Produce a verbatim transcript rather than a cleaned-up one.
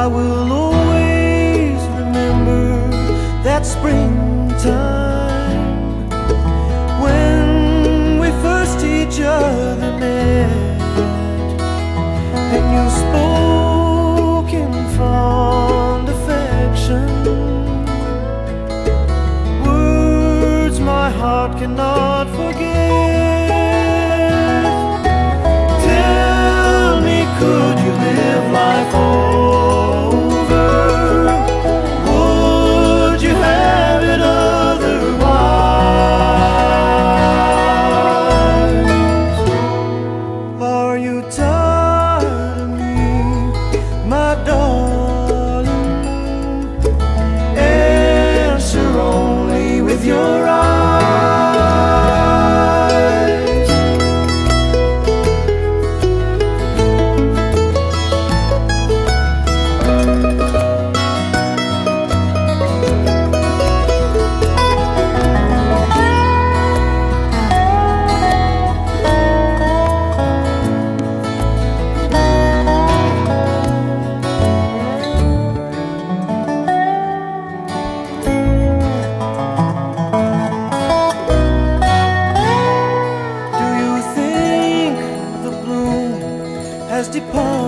I will always remember that springtime when we first each other met, and you spoke in fond affection, words my heart cannot forget. Tell me, could you live life over? Would you have it otherwise? Are you tired of me, my darling? Answer only with your eyes. Has departed?